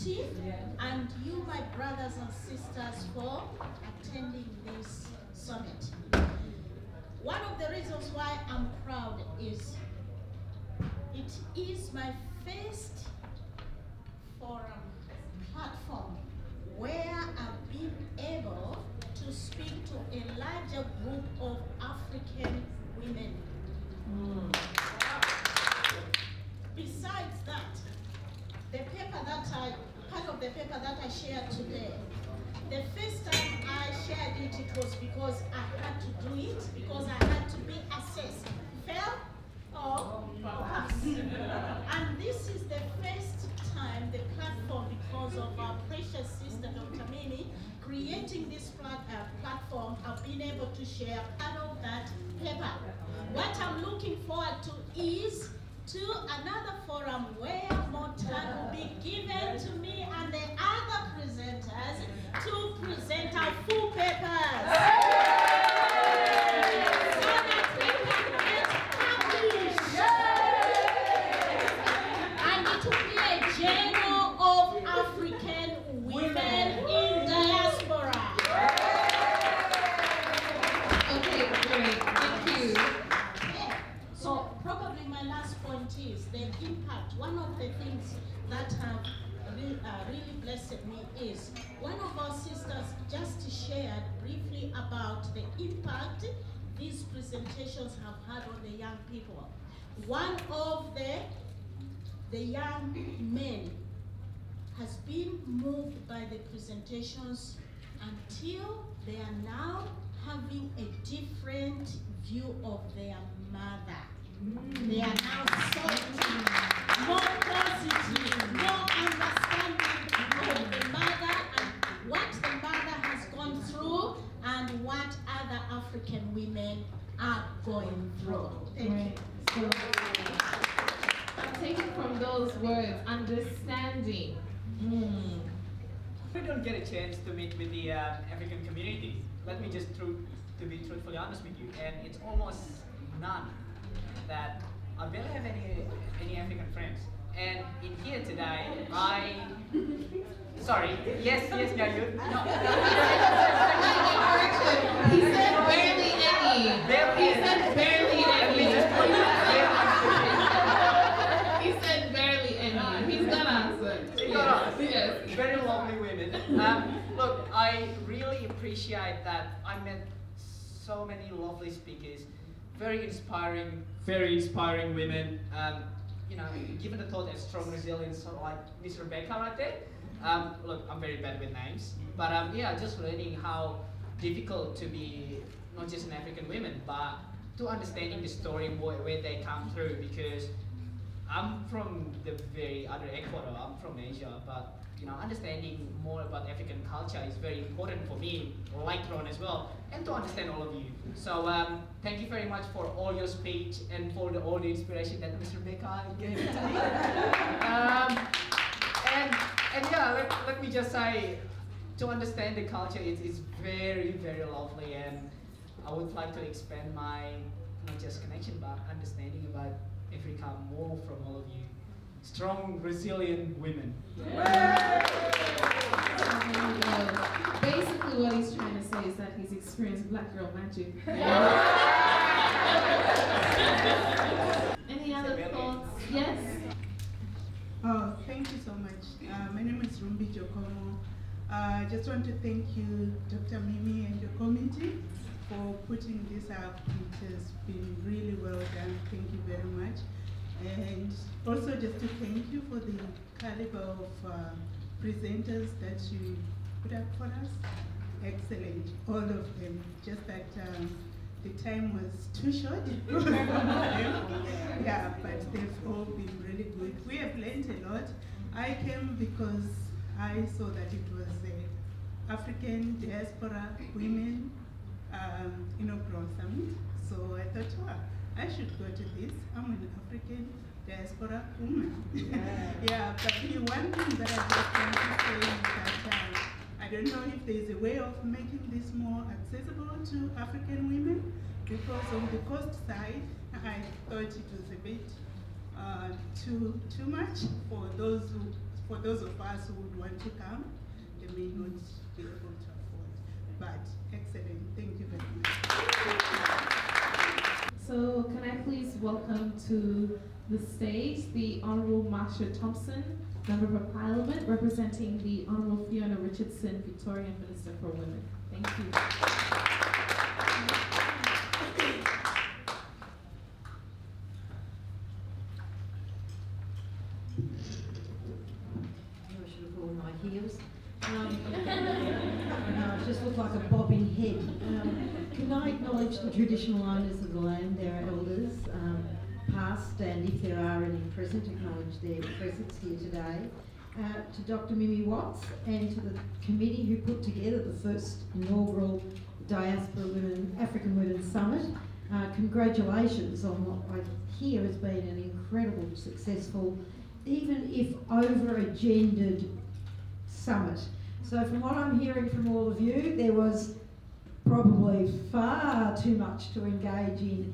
community, and you, my brothers and sisters, for attending this summit. One of the reasons why I'm proud is it is my first forum platform where I've been able to speak to a larger group of African women. Besides that, part of the paper that I shared today, the first time I shared it, it was because I had to do it, because I had to be assessed. Fail or pass. And this is the first time the platform, because of our precious sister, Dr. Minnie, creating this platform, I've been able to share part of that paper. What I'm looking forward to is to another forum where more time will be given to me and the other presenters to present our full papers. So that we can get published. And it will be a journal of African women in diaspora. Okay, great. Thank you. So probably my last point is the impact. One of the things that have really blessed me is one of our sisters just shared briefly about the impact these presentations have had on the young people. One of the young men has been moved by the presentations until they are now having a different view of their mother. They are now something more positive, more understanding of the mother and what the mother has gone through and what other African women are going through. Thank you. I'm taking from those words, understanding. We don't get a chance to meet with the African community. Let me just to be truthfully honest with you, and it's almost none that I barely have any African friends. And in here today, sorry, yes, Nyayut. No. He said barely any. He said barely any. He said barely any. He's gonna answer. Yes. Very lovely women. Look, I really appreciate that I met so many lovely speakers, very inspiring women. You know, given the thought that strong resilience, sort of like Miss Rebecca right there. Look, I'm very bad with names, but yeah, just learning how difficult to be not just an African women, but to understanding the story where they come through. Because I'm from the very other Ecuador. I'm from Asia, but you know, understanding more about African culture is very important for me later on as well, and to understand all of you. So thank you very much for all your speech and for all the inspiration that Mr. Rebecca gave to me. And yeah, let me just say, to understand the culture is very, very lovely, and I would like to expand my not just connection but understanding about Africa more from all of you. Strong, resilient women. Basically what he's trying to say is that he's experienced black girl magic. Any other thoughts? Yes? Oh, thank you so much. My name is Rumbi Jokomo. I just want to thank you, Dr. Mimi, and your committee for putting this up. It has been really well done. Thank you very much. And also just to thank you for the caliber of presenters that you put up for us. Excellent, all of them. Just that the time was too short. Yeah, but they've all been really good. We have learned a lot. I came because I saw that it was African diaspora women inaugural summit. So I thought, wow, I should go to this. I'm an African diaspora woman. Yeah, but the one thing that I just want to say is that I don't know if there's a way of making this more accessible to African women, because on the cost side, I thought it was a bit too much for those for those of us who would want to come, they may not be able to afford. But excellent, thank you very much. So can I please welcome to the stage the Honourable Marsha Thompson, Member of Parliament, representing the Honourable Fiona Richardson, Victorian Minister for Women. Thank you. I should have worn my heels. I just look like a bobbing head. Can I acknowledge the traditional owners of the land, their elders, past, and if there are any present, acknowledge their presence here today. To Dr. Mimi Watts and to the committee who put together the first inaugural Diaspora Women, African Women Summit. Congratulations on what I hear has been an incredible, successful, even if over-agendaed summit. So from what I'm hearing from all of you, there was probably far too much to engage in,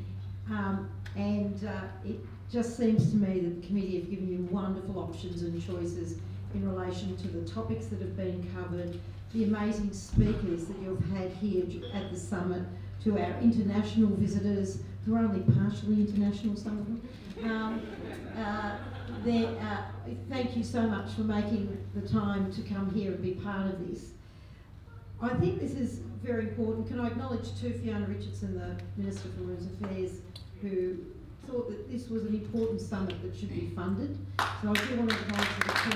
it just seems to me that the committee have given you wonderful options and choices in relation to the topics that have been covered, the amazing speakers that you've had here at the summit, to our international visitors, who are only partially international, some of them. Thank you so much for making the time to come here and be part of this. I think this is very important. Can I acknowledge too Fiona Richardson, the Minister for Women's Affairs, who thought that this was an important summit that should be funded. So I do want to acknowledge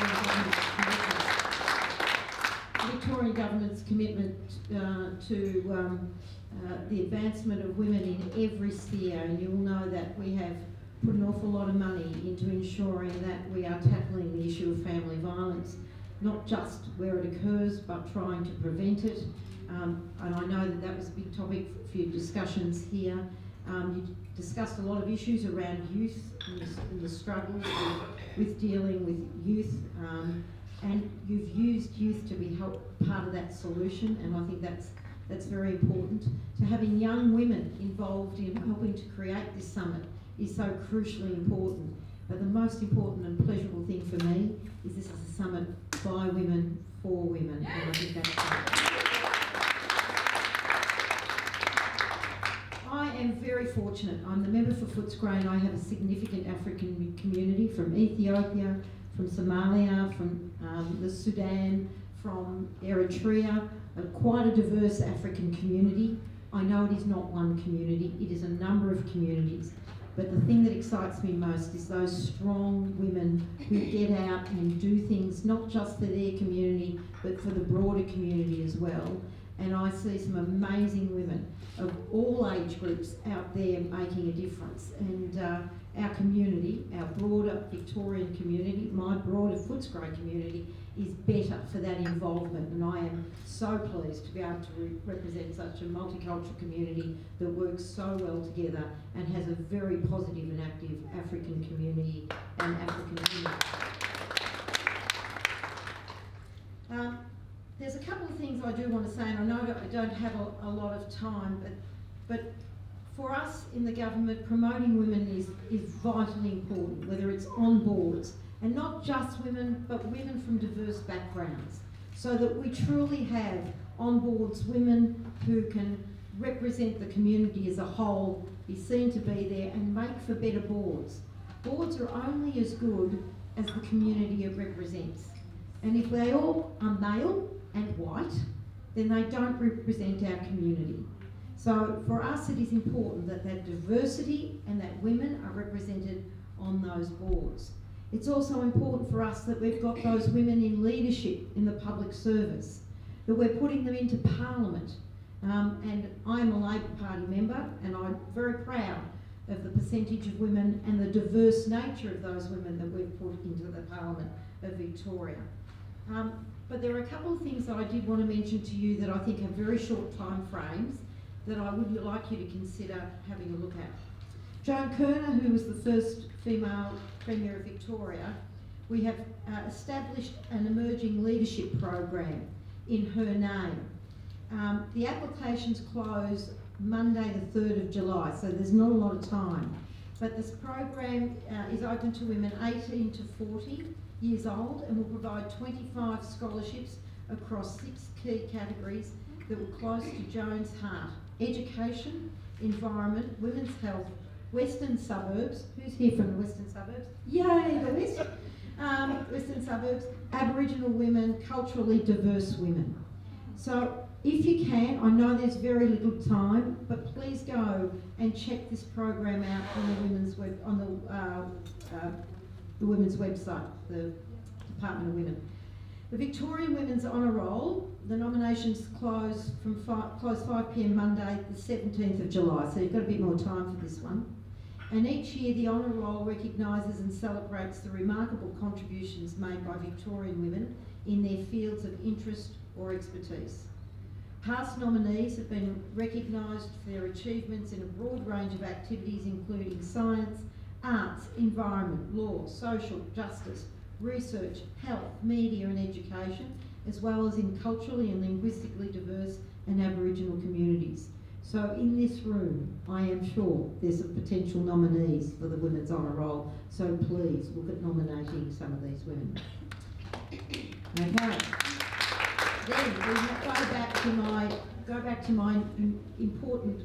the Victorian Government's commitment to the advancement of women in every sphere, and you'll know that we have put an awful lot of money into ensuring that we are tackling the issue of family violence, not just where it occurs, but trying to prevent it. And I know that that was a big topic for your discussions here. You discussed a lot of issues around youth and the struggles with dealing with youth, and you've used youth to be part of that solution, and I think that's very important. To having young women involved in helping to create this summit is so crucially important. But the most important and pleasurable thing for me is this is a summit by women, for women, and I think that's great. I am very fortunate. I'm the member for Footscray, and I have a significant African community from Ethiopia, from Somalia, from the Sudan, from Eritrea, quite a diverse African community. I know it is not one community, it is a number of communities. But the thing that excites me most is those strong women who get out and do things not just for their community, but for the broader community as well. And I see some amazing women of all age groups out there making a difference. And our community, our broader Victorian community, my broader Footscray community, is better for that involvement, and I am so pleased to be able to represent such a multicultural community that works so well together and has a very positive and active African community and African community. There's a couple of things I do want to say, and I know that I don't have a lot of time, but for us in the government, promoting women is vitally important, whether it's on boards, and not just women, but women from diverse backgrounds, so that we truly have on boards women who can represent the community as a whole, be seen to be there, and make for better boards. Boards are only as good as the community it represents. And if they all are male and white, then they don't represent our community. So for us it is important that that diversity and that women are represented on those boards. It's also important for us that we've got those women in leadership in the public service, that we're putting them into Parliament. And I'm a Labor Party member, and I'm very proud of the percentage of women and the diverse nature of those women that we've put into the Parliament of Victoria. But there are a couple of things that I did want to mention to you that I think have very short time frames that I would like you to consider having a look at. Joan Kirner, who was the first female Premier of Victoria, we have established an emerging leadership program in her name. The applications close Monday the 3rd of July, so there's not a lot of time. But this program is open to women 18 to 40 years old and will provide 25 scholarships across 6 key categories that were close to Joan's heart: education, environment, women's health, Western suburbs. Who's here from the Western suburbs? Yay, the West! Western suburbs, Aboriginal women, culturally diverse women. So if you can, I know there's very little time, but please go and check this program out on the women's website, the Department of Women. The Victorian Women's Honour Roll, the nominations close 5 p.m. Monday, the 17th of July, so you've got a bit more time for this one. And each year the Honour Roll recognises and celebrates the remarkable contributions made by Victorian women in their fields of interest or expertise. Past nominees have been recognised for their achievements in a broad range of activities including science, arts, environment, law, social justice, research, health, media and education, as well as in culturally and linguistically diverse and Aboriginal communities. So in this room, I am sure there's some potential nominees for the Women's Honour Roll, so please look at nominating some of these women. Okay. Then we go back to my important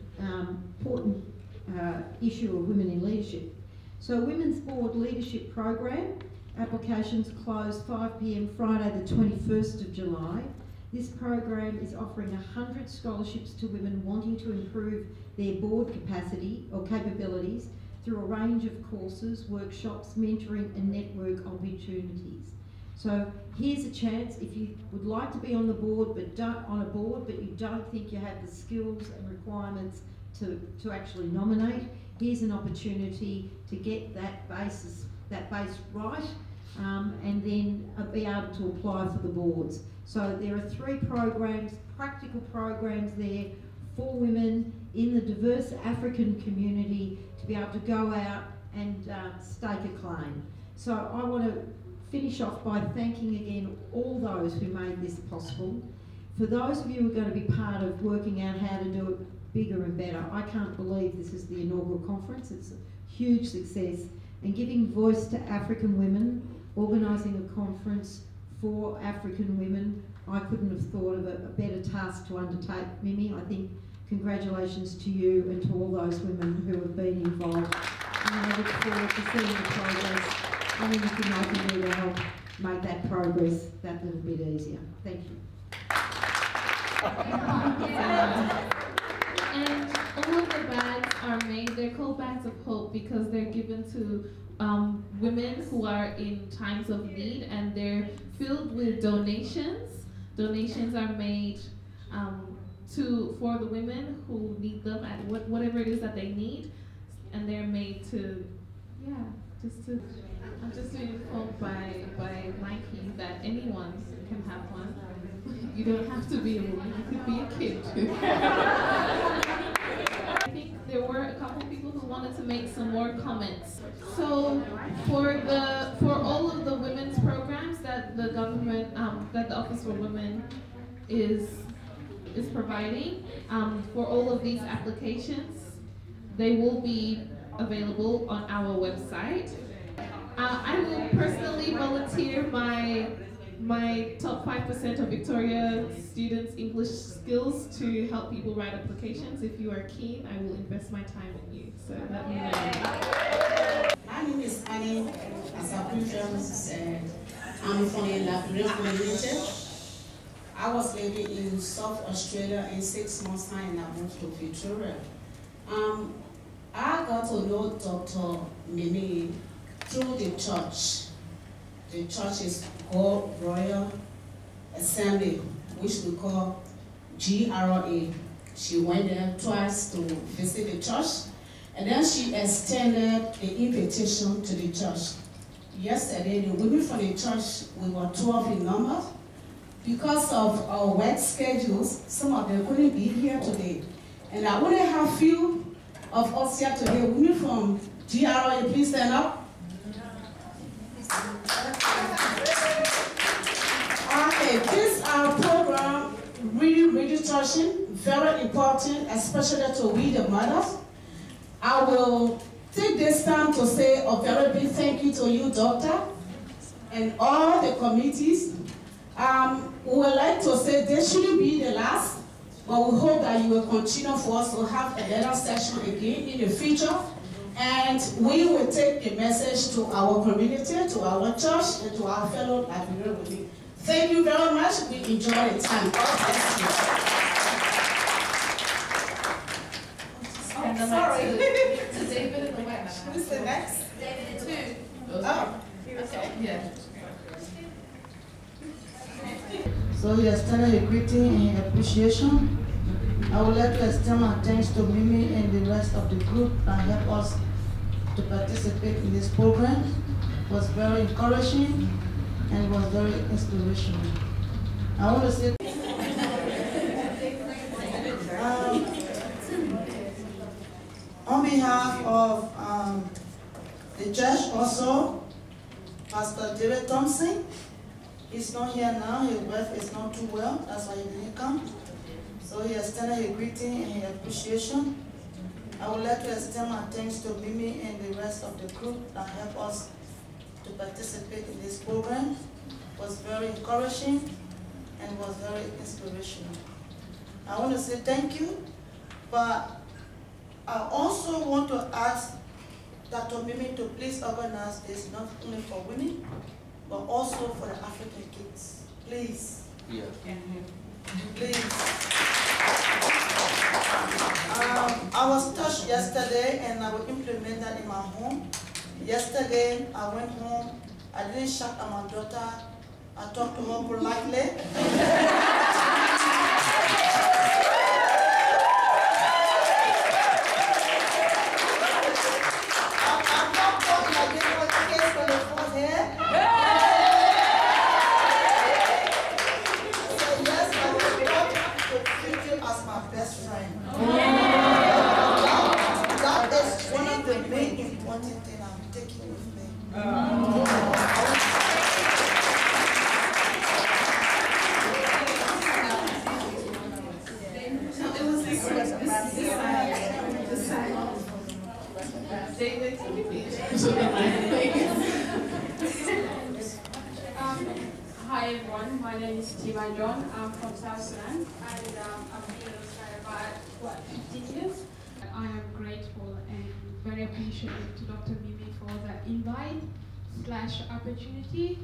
issue of women in leadership. So Women's Board Leadership Program, applications close 5 p.m. Friday the 21st of July. This program is offering 100 scholarships to women wanting to improve their board capacity or capabilities through a range of courses, workshops, mentoring and network opportunities. So here's a chance if you would like to be on the board but you don't think you have the skills and requirements to actually nominate. Here's an opportunity to get that base right and then be able to apply for the boards. So there are 3 programs, practical programs there for women in the diverse African community to be able to go out and stake a claim. So I want to finish off by thanking again all those who made this possible. For those of you who are going to be part of working out how to do it bigger and better, I can't believe this is the inaugural conference. It's a huge success. And giving voice to African women, organising a conference for African women, I couldn't have thought of a better task to undertake, Mimi. I think congratulations to you and to all those women who have been involved. And I look forward to seeing the progress and anything I can do to help make that progress that little bit easier. Thank you. And all of the bags are made, they're called bags of hope because they're given to women who are in times of need, and they're filled with donations. Donations are made for the women who need them at whatever it is that they need, and they're made to, I'm just being informed by Nike that anyone can have one. You don't have to be a woman, you could be a kid too. I think there were a couple of people who wanted to make some more comments. So for all of the women's programs that the government, that the Office for Women is providing, for all of these applications, they will be available on our website. I will personally volunteer my top 5% of Victoria students' English skills to help people write applications. If you are keen, I will invest my time in you. So let me know. My name is Annie. As I previously said, I'm from the Labrador community. I was living in South Australia in 6 months' time and I moved to Victoria. I got to know Dr. Mimi through the church. The church is called Royal Assembly, which we call GRA. She went there twice to visit the church, and then she extended the invitation to the church. Yesterday, the women from the church, we were 12 in number. Because of our work schedules, some of them couldn't be here today. And I want to have a few of us here today. Women from GRA, please stand up. Okay, this program really touching, very important, especially to we the mothers. I will take this time to say a very big thank you to you, Doctor. and all the committees. We would like to say this shouldn't be the last, but we hope that you will continue for us to have another session again in the future. And we will take the message to our community, to our church, and to our fellow Liberian women. Thank you very much. We enjoy the time. God bless you. Oh, sorry. To David in the web. Who's the next? David too. Oh, Okay. Yeah. So he extended a greeting and appreciation. I would like to extend my thanks to Mimi and the rest of the group that helped us to participate in this program. It was very encouraging and it was very inspirational. I want to say on behalf of the church also, Pastor David Thompson. He's not here now, his wife is not too well, that's why he didn't come. So he extended a greeting and appreciation. I would like to extend my thanks to Mimi and the rest of the group that helped us to participate in this program. It was very encouraging and was very inspirational. I want to say thank you, but I also want to ask Dr. Mimi to please organize this not only for women, but also for the African kids. Please. Yeah. Please. I was touched yesterday and I will implement that in my home. Yesterday, I went home. I didn't shout at my daughter. I talked to her politely. Hi everyone, my name is Tima John. I'm from South Sudan and I've been in Australia about 15 years. I am grateful and very appreciative to Dr. Mimi for the invite / opportunity.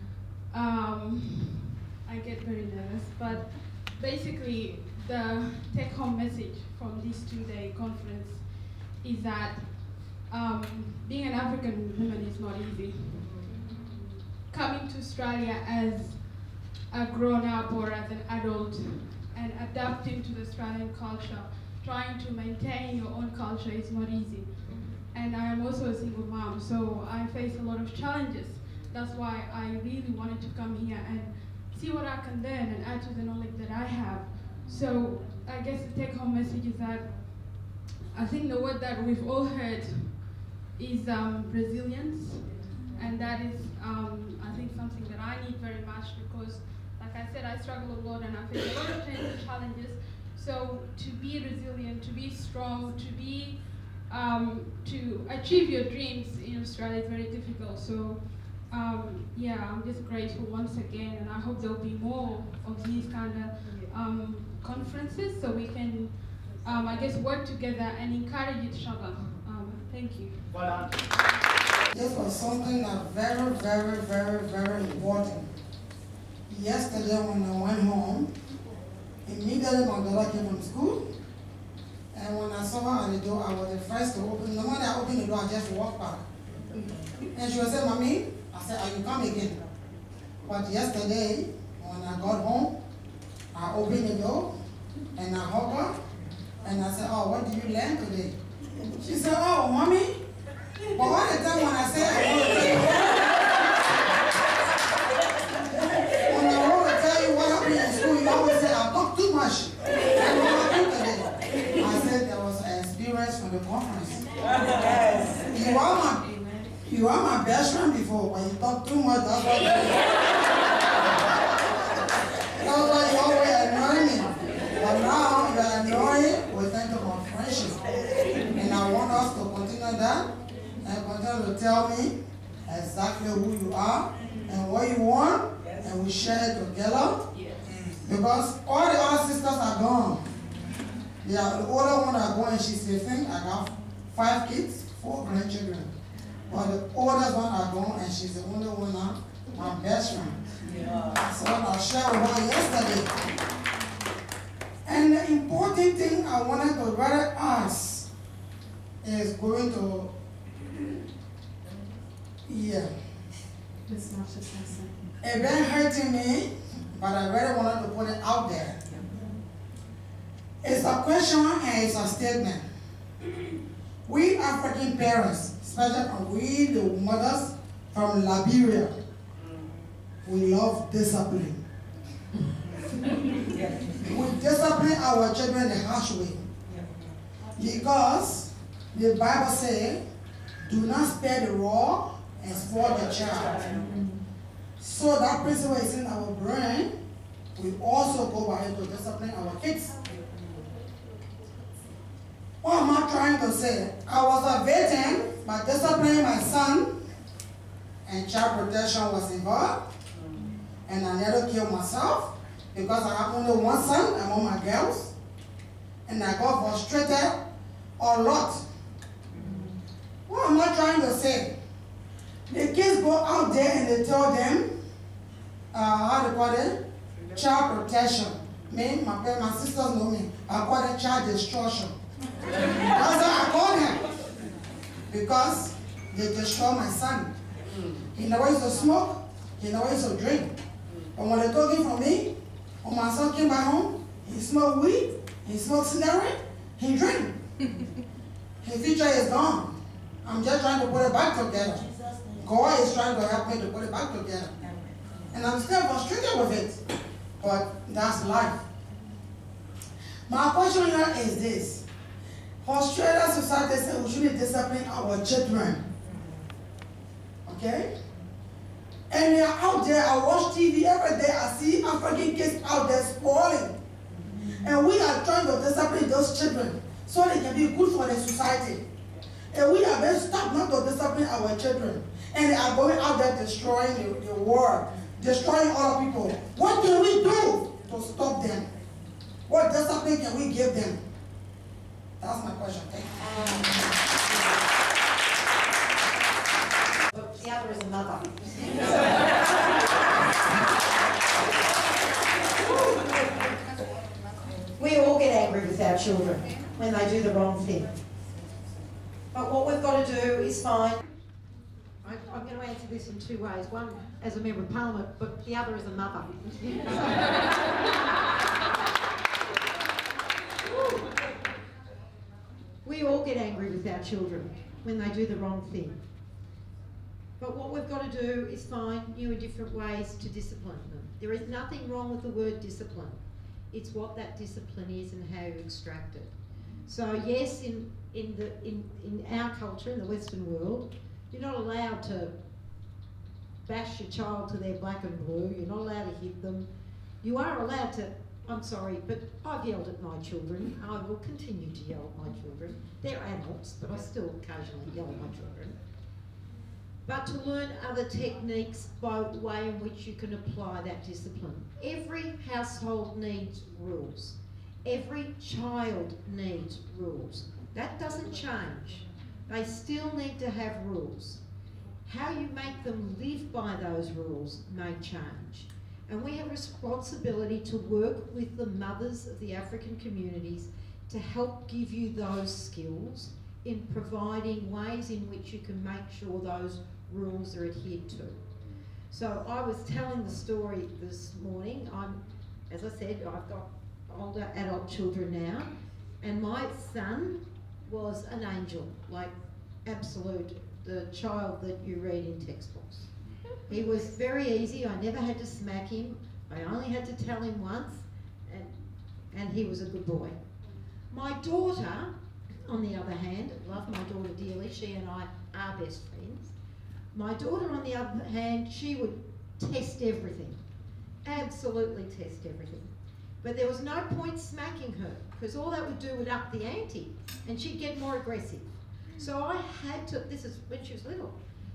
I get very nervous, but basically the take-home message from this 2-day conference is that being an African woman is not easy. Coming to Australia as a grown-up or as an adult and adapting to the Australian culture, trying to maintain your own culture is not easy. And I am also a single mom, so I face a lot of challenges. That's why I really wanted to come here and see what I can learn and add to the knowledge that I have. So I guess the take-home message is that I think the word that we've all heard is resilience, and that is I think something that I need very much because, like I said, I struggle a lot and I face a lot of challenges. So to be resilient, to be strong, to be to achieve your dreams in Australia is very difficult. So yeah, I'm just grateful once again, and I hope there'll be more of these kind of conferences so we can, I guess, work together and encourage each other. Thank you. Well done. This was something that very, very, very, very important. Yesterday when I went home, immediately my daughter came from school, and when I saw her at the door, I was the first to open. The moment I opened the door, I just walked back. And she was saying, "Mommy," I said, "Are you come again?" But yesterday, when I got home, I opened the door, and I hugged her, and I said, "Oh, what did you learn today?" She said, "Oh, Mommy." But all the time when I say I want to tell you, when I want to tell you what happened in school, you always say I talk too much. And what happened today? I said there was an experience from the conference. Yes. You are my best friend before. When you talk too much, that's why you always annoy me. But now you are annoying. We thank you for friendship. And I want us to continue that. And continue to tell me exactly who you are and what you want, and we share it together. Because all the other sisters are gone. Yeah, the older one are gone, and she's saying, I got 5 kids, 4 grandchildren. But the oldest one are gone, and she's the only one now, my best friend. So I shared with her yesterday. And the important thing I wanted to rather ask is going to, Ms. Marsha Thompson. It been hurting me, but I really wanted to put it out there. It's a question and it's a statement. We African parents, especially we the mothers from Liberia, we love discipline. We discipline our children the harsh way. Because the Bible says, do not spare the rod and spoil the child. So that principle is in our brain. We also go by it to discipline our kids. What am I trying to say? I was a victim by disciplining my son, and child protection was involved. And I nearly killed myself because I have only one son among my girls. And I got frustrated a lot. What am I trying to say? The kids go out there and they tell them, how do you call it? Child protection. Me, my sisters know me. I call it child destruction. That's how I call them. Because they destroy my son. He never used to smoke. He never used to drink. But when they took him from me, when my son came back home, he smoked weed, he smoked cigarette, he drank. His future is gone. I'm just trying to put it back together. God is trying to help me to put it back together. And I'm still frustrated with it. But that's life. My question here is this. Australian society says we shouldn't discipline our children. Okay? And they are out there, I watch TV every day, I see African kids out there spoiling. And we are trying to discipline those children so they can be good for the society. And we are very stuck not to discipline our children. And they are going out there destroying the world, destroying other people. What can we do to stop them? What discipline can we give them? That's my question. Thank you. But the other is a mother. We all get angry with our children when they do the wrong thing. But what we've got to do is find... I'm going to answer this in 2 ways. One, as a Member of Parliament, but the other as a mother. We all get angry with our children when they do the wrong thing. But what we've got to do is find new and different ways to discipline them. There is nothing wrong with the word discipline. It's what that discipline is and how you extract it. So yes, in our culture, in the Western world, you're not allowed to bash your child till they're black and blue. You're not allowed to hit them. You are allowed to, I'm sorry, but I've yelled at my children. I will continue to yell at my children. They're adults, but I still occasionally yell at my children. But to learn other techniques by the way in which you can apply that discipline. Every household needs rules. Every child needs rules. That doesn't change. They still need to have rules. How you make them live by those rules may change. And we have a responsibility to work with the mothers of the African communities to help give you those skills in providing ways in which you can make sure those rules are adhered to. So I was telling the story this morning. As I said, I've got older adult children now, and my son was an angel, like absolute, the child that you read in textbooks. He was very easy. I never had to smack him. I only had to tell him once, and he was a good boy. My daughter, on the other hand, love my daughter dearly. She and I are best friends. My daughter, on the other hand, she would test everything. Absolutely test everything. But there was no point smacking her, because all that would do would up the ante, and she'd get more aggressive. So I had to, this is when she was little,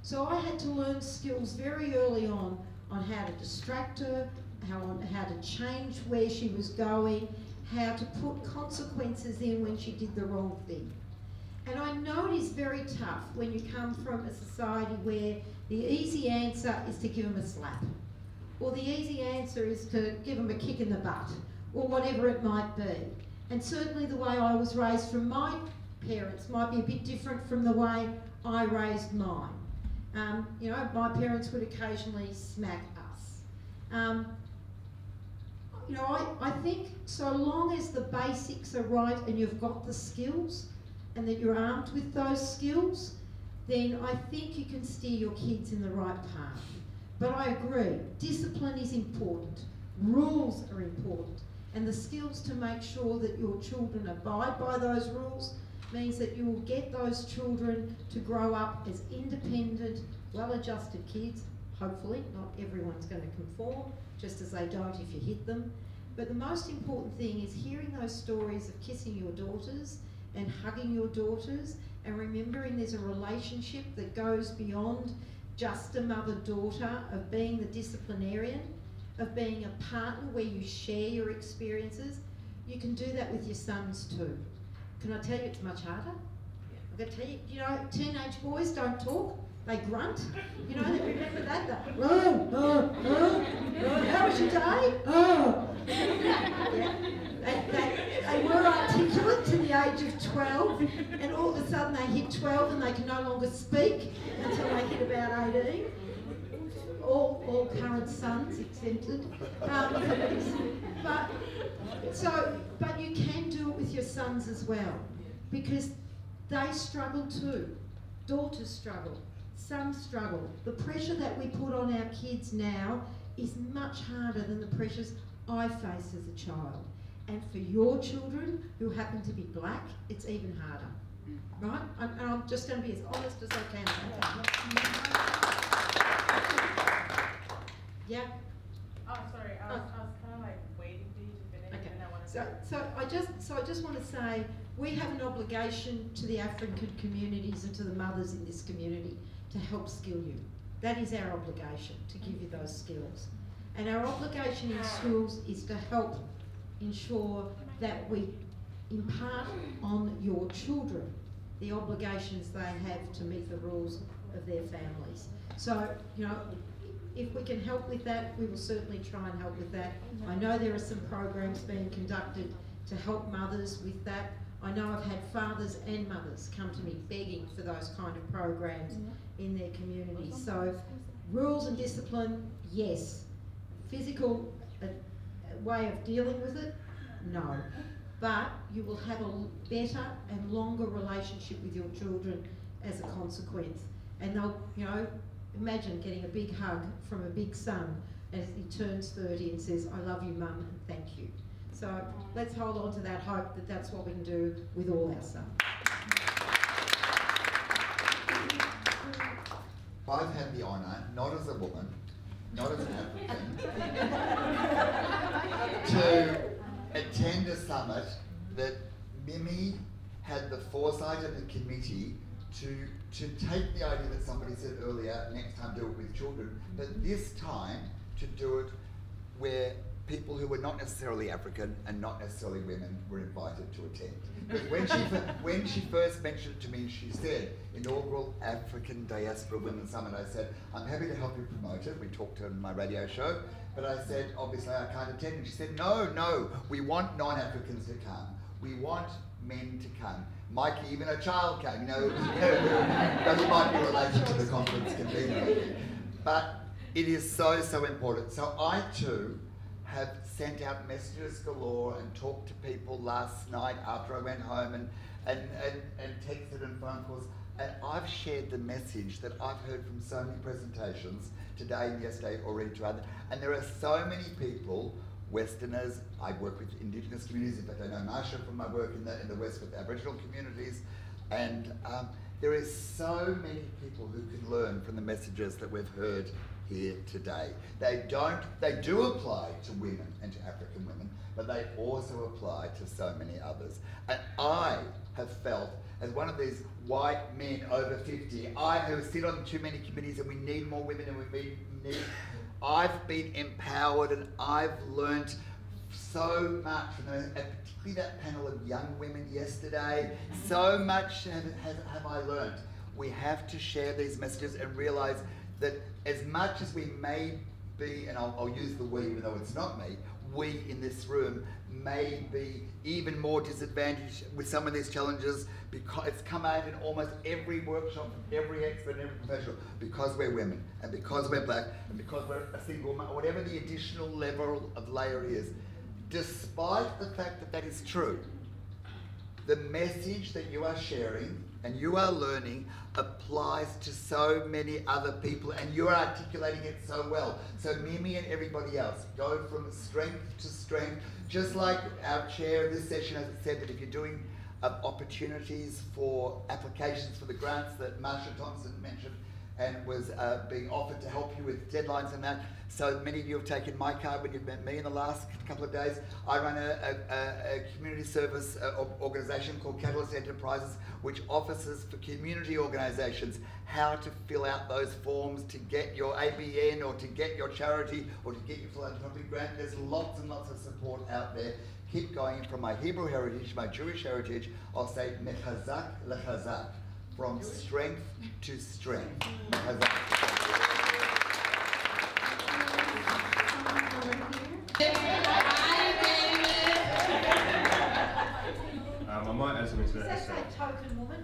So I had to learn skills very early on how to distract her, how to change where she was going, how to put consequences in when she did the wrong thing. And I know it is very tough when you come from a society where the easy answer is to give them a slap, or the easy answer is to give them a kick in the butt, or whatever it might be. And certainly the way I was raised from my parents might be a bit different from the way I raised mine. You know, my parents would occasionally smack us. You know, I think so long as the basics are right and you've got the skills and that you're armed with those skills, then I think you can steer your kids in the right path. But I agree, discipline is important, rules are important, and the skills to make sure that your children abide by those rules means that you will get those children to grow up as independent, well-adjusted kids. Hopefully, not everyone's going to conform, just as they don't if you hit them. But the most important thing is hearing those stories of kissing your daughters and hugging your daughters, and remembering there's a relationship that goes beyond just a mother-daughter, of being the disciplinarian, of being a partner where you share your experiences. You can do that with your sons too. Can I tell you it's much harder? I've got to tell you, you know, teenage boys don't talk, they grunt. You know, remember that? How was your day? They were articulate to the age of 12, and all of a sudden they hit 12 and they can no longer speak until they hit about 18. All current sons exempted. But you can do it with your sons as well, because they struggle too. Daughters struggle, sons struggle. The pressure that we put on our kids now is much harder than the pressures I faced as a child. And for your children who happen to be black, it's even harder, right? And I'm just going to be as honest as I can. Yeah? Oh, sorry, I was kind of like waiting for you to finish, Okay. and I want to So I just want to say, we have an obligation to the African communities and to the mothers in this community to help skill you. That is our obligation, to give you those skills. And our obligation in schools is to help ensure that we impart on your children the obligations they have to meet the rules of their families. So, you know, if we can help with that, we will certainly try and help with that. I know there are some programs being conducted to help mothers with that. I know I've had fathers and mothers come to me begging for those kind of programs in their communities. So rules and discipline, yes. Physical way of dealing with it, no. But you will have a better and longer relationship with your children as a consequence. And they'll, you know, imagine getting a big hug from a big son as he turns 30 and says, I love you, Mum, and thank you. So let's hold on to that hope that that's what we can do with all our sons. I've had the honour, not as a woman, not as an African, to attend a summit that Mimi had the foresight of the committee to take the idea that somebody said earlier, next time do it with children, but this time to do it where people who were not necessarily African and not necessarily women were invited to attend. Because when she first mentioned it to me, she said, inaugural African Diaspora Women's Summit, I said, I'm happy to help you promote it. We talked on my radio show, but I said, obviously I can't attend. And she said, no, we want non-Africans to come. We want men to come. Mikey, even a child came, you know, but he might be related to the conference convener. But it is so, so important. So I too have sent out messages galore and talked to people last night after I went home and texted and phone calls. And I've shared the message that I've heard from so many presentations today and yesterday already to others. And there are so many people, Westerners, I work with Indigenous communities. In fact, I know Marsha from my work in the West with Aboriginal communities. And there is so many people who can learn from the messages that we've heard here today. They do apply to women and to African women, but they also apply to so many others. And I have felt, as one of these white men over 50, I who sit on too many committees and we need more women and I've been empowered and I've learnt so much from those, particularly that panel of young women yesterday. So much have I learnt. We have to share these messages and realise that as much as we may be, and I'll use the we even though it's not me, we in this room may be even more disadvantaged with some of these challenges, because it's come out in almost every workshop from every expert and every professional, because we're women and because we're black and because we're a single mother, whatever the additional level of layer is. Despite the fact that that is true, the message that you are sharing and you are learning applies to so many other people, and you're articulating it so well. So Mimi and everybody else, go from strength to strength, just like our chair in this session has said that if you're doing opportunities for applications for the grants that Marsha Thompson mentioned and was being offered to help you with deadlines and that. So many of you have taken my card when you've met me in the last couple of days. I run a community service organisation called Catalyst Enterprises, which offers for community organisations how to fill out those forms to get your ABN or to get your charity or to get your philanthropic grant. There's lots and lots of support out there. Keep going. From my Hebrew heritage, my Jewish heritage, I'll say mechazak lechazak, from strength to strength. I might add something to that. Is that token woman?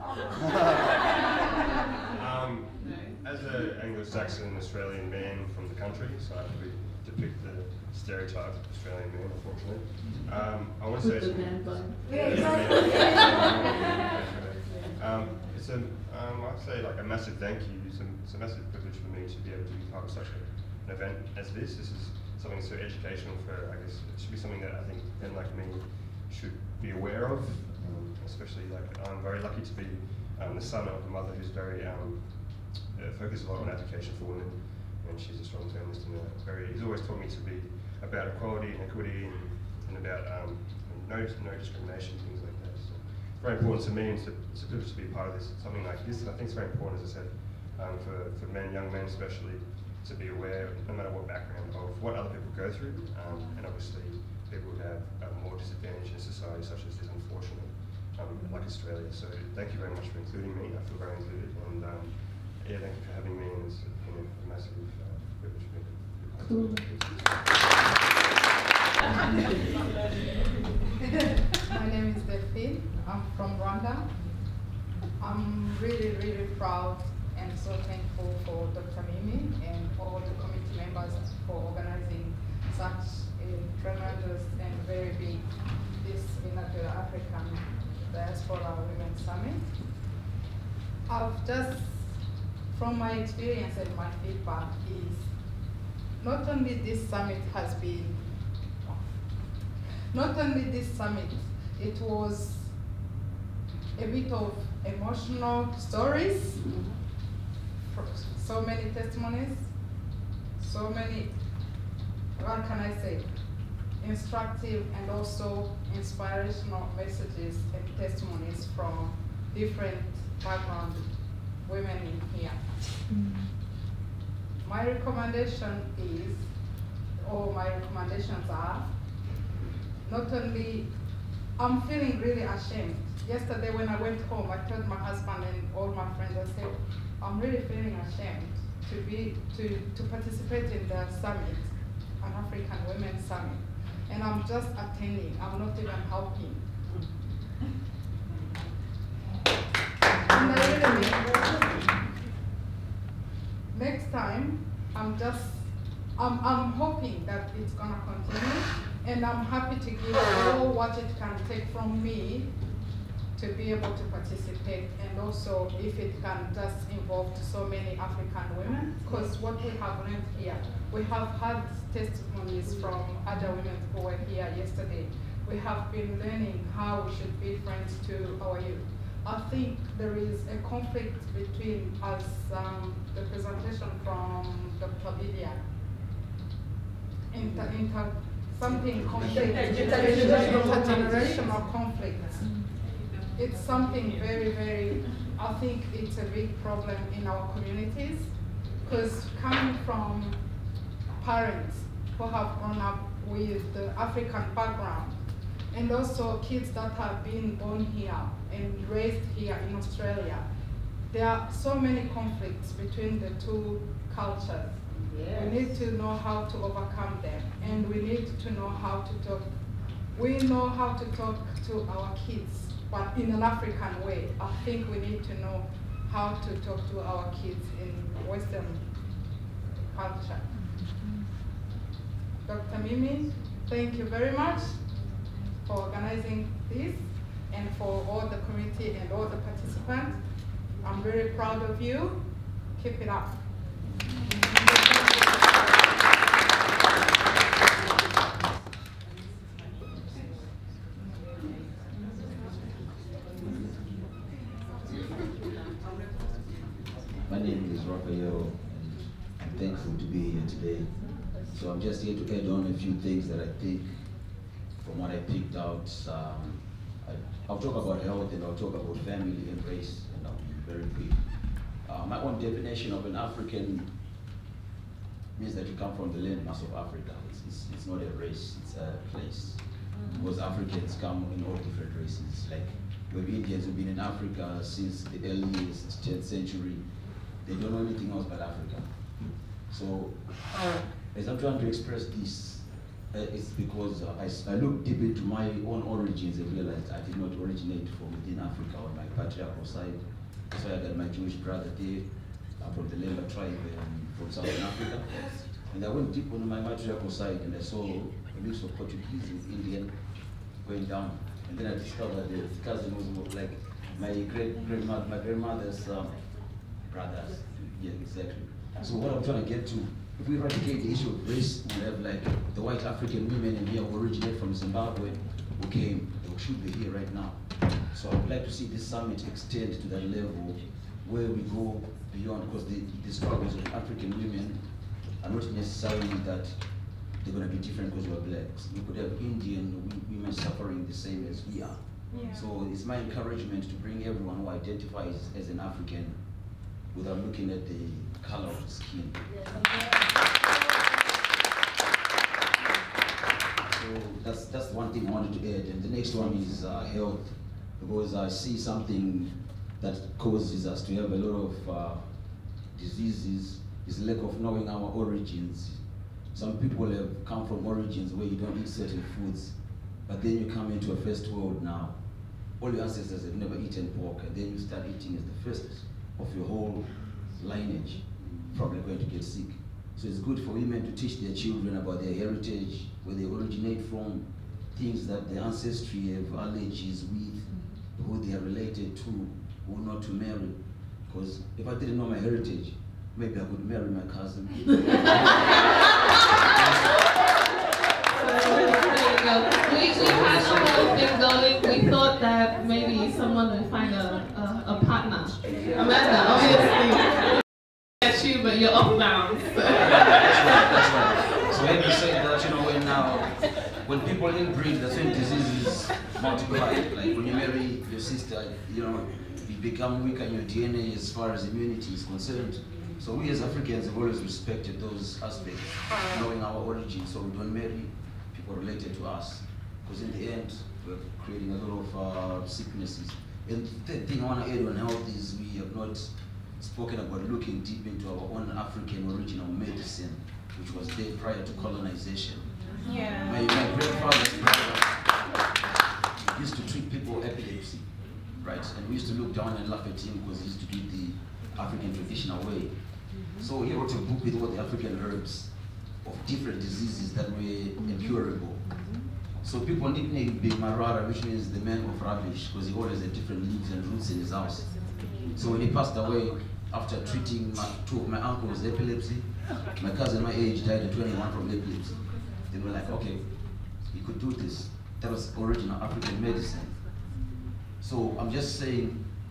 As an Anglo-Saxon Australian man from the country, so I depict the stereotype of Australian man, unfortunately. I want to say it's I'd say like a massive thank you. It's a massive privilege for me to be able to be part of such an event as this. This is something so educational for, I guess, it should be something that I think men like me should be aware of. Especially like I'm very lucky to be the son of a mother who's very focuses a lot on education for women, and she's a strong feminist and he's always taught me to be about equality and equity and about no discrimination, things like that. So it's very important to me, and it's a privilege to be part of this, something like this. And I think it's very important, as I said, for men, young men especially, to be aware, no matter what background, of what other people go through, and obviously people who have more disadvantage in society, such as this, unfortunately, like Australia. So thank you very much for including me. I feel very included, and yeah, thank you for having me. And it's been a massive privilege for me. Cool. My name is Delphine. I'm from Rwanda. I'm really, really proud and so thankful for Dr. Mimi and all the committee members for organizing such a tremendous and very big the African Diaspora Women Summit. I've just, from my experience and my feedback, is not only this summit, it was a bit of emotional stories, so many testimonies, so many, what can I say, instructive and also inspirational messages and testimonies from different background women in here. My recommendation is, or my recommendations are, not only, I'm feeling really ashamed. Yesterday when I went home, I told my husband and all my friends, I said, I'm really feeling ashamed to participate in the summit, an African Women's Summit. And I'm just attending, I'm not even helping. And I really mean, next time, I'm hoping that it's gonna continue, and I'm happy to give all what it can take from me to be able to participate, and also if it can just involve so many African women, because what we have learned here, we have had testimonies from other women who were here yesterday. We have been learning how we should be friends to our youth. I think there is a conflict between, as the presentation from Dr. Vivian, something conflict, intergenerational conflict. It's something very, very, I think it's a big problem in our communities, because coming from parents who have grown up with the African background, and also kids that have been born here and raised here in Australia, there are so many conflicts between the two cultures. Yes. We need to know how to overcome them, and we need to know how to talk. We know how to talk to our kids, but in an African way. I think we need to know how to talk to our kids in Western culture. Dr. Mimi, thank you very much for organizing this, and for all the committee and all the participants. I'm very proud of you. Keep it up. My name is Raphael, and I'm thankful to be here today. So I'm just here to add on a few things that I think, from what I picked out, I'll talk about health, and I'll talk about family and race, and I'll be very quick. My own definition of an African means that you come from the landmass of Africa. It's not a race, it's a place. Because Africans come in all different races. Like, we have Indians who've been in Africa since the early 10th century. They don't know anything else but Africa. So, as I'm trying to express this, it's because I looked deep into my own origins and realized I did not originate from within Africa on my patriarchal side. That's why I got my Jewish brother there. I'm from the Lemba tribe from Southern Africa. And I went deep on my matriarchal side, and I saw a mix of Portuguese and Indian going down. And then I discovered that the cousin was like my grandmother's brothers. Yeah, exactly. So what I'm trying to get to, if we eradicate the issue of race, we have like the white African women in here who originate from Zimbabwe, who came, who should be here right now. So I would like to see this summit extend to that level where we go beyond, because the struggles of African women are not necessarily that they're going to be different because we're blacks. We could have Indian women suffering the same as we are. Yeah. So it's my encouragement to bring everyone who identifies as an African without looking at the color of the skin. So that's one thing I wanted to add. And the next one is health, because I see something that causes us to have a lot of diseases, is lack of knowing our origins. Some people have come from origins where you don't eat certain foods, but then you come into a first world now. All your ancestors have never eaten pork, and then you start eating as the first of your whole lineage, probably going to get sick. So it's good for women to teach their children about their heritage, where they originate from, things that their ancestry have allergies with, who they are related to, who not to marry. Because if I didn't know my heritage, maybe I could marry my cousin. We had a whole thing going. We thought that maybe someone would find a partner. Amanda, obviously, at you, but you're off bounds. That's right. So when you say that, you know, when people inbreed, that's when diseases multiply. Like when you marry your sister, you know, you become weak in your DNA as far as immunity is concerned. So we as Africans have always respected those aspects, knowing our origin, so we don't marry people related to us. Because in the end, we're creating a lot of sicknesses. And the third thing I want to add on health is we have not spoken about looking deep into our own African original medicine, which was there prior to colonization. Yeah. My grandfather's brother used to treat people with epilepsy, right? And we used to look down and laugh at him because he used to do it the African traditional way. So he wrote a book with all the African herbs of different diseases that were incurable. So people nicknamed Big Marara, which means the man of rubbish, because he always had different leaves and roots in his house. So when he passed away, after treating two of my uncles' epilepsy, my cousin my age died at 21 from epilepsy. They were like, okay, you could do this. That was original African medicine. So I'm just saying,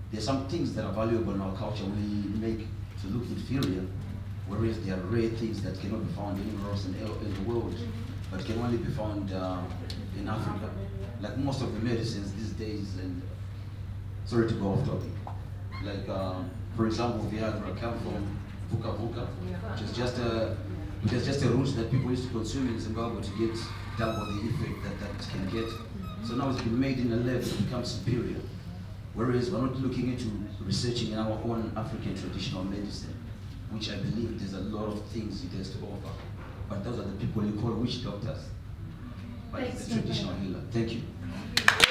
there's some things that are valuable in our culture we make to look inferior, whereas there are rare things that cannot be found anywhere else in the world, but can only be found in Africa. Like most of the medicines these days, and sorry to go off topic, like for example, Viagra come from Vuka Vuka, which is just a root that people used to consume in Zimbabwe to get double the effect that can get. So now it's been made in a lab to become superior. Whereas we're not looking into researching in our own African traditional medicine, which I believe there's a lot of things it has to offer. But those are the people you call witch doctors. But it's the traditional healer. Thank you.